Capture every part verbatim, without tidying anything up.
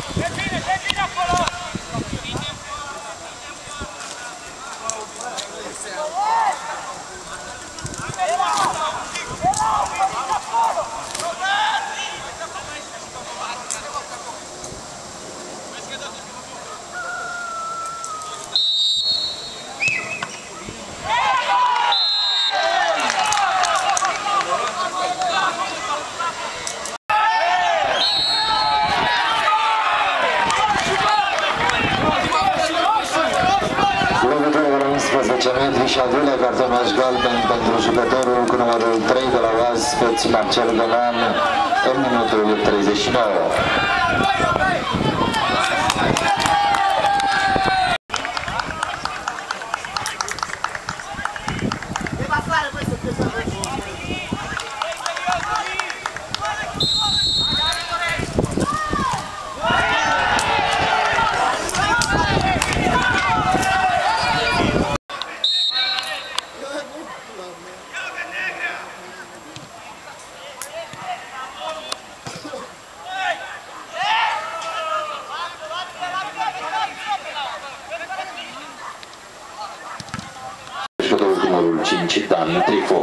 unsprezece metri și al doilea cartonaș galben pentru jucătorul cu numărul trei de la oaspeți, Marcel Gălan, în minutul treizeci și nouă. Numărul cinci, Dan Trifou.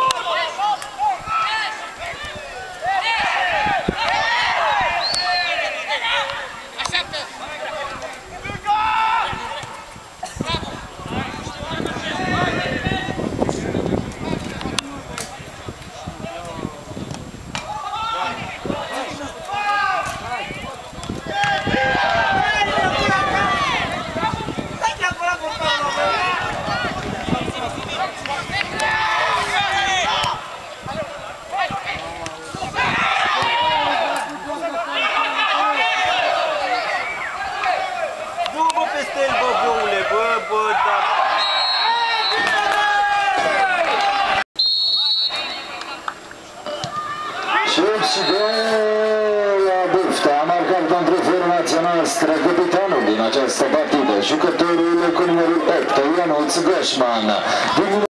Și de la Bufta a marcat pentru formația noastră capitanul din această partidă, jucătorul cu numărul opt, Ionuț Goșman.